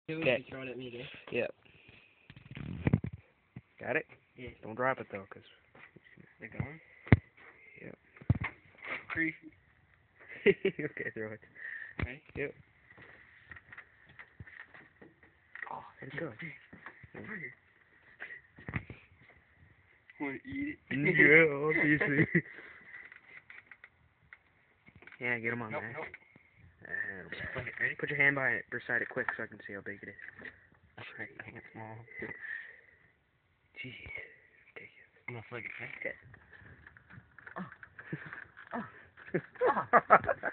Okay. Throw it at me, dude. Yep. Got it? Yeah. Don't drop it though, cause. They're gone? Yep. Creepy. Okay, throw it. Ready? Yep. Oh, there it goes. Want to eat it? Yeah, obviously. Yeah, get him on Nope, there. nope. Okay, ready? Put your hand by it, beside it quick so I can see how big it is. I think it's small. Jeez. Okay. I'm gonna flick it, okay? Okay. Oh. Oh.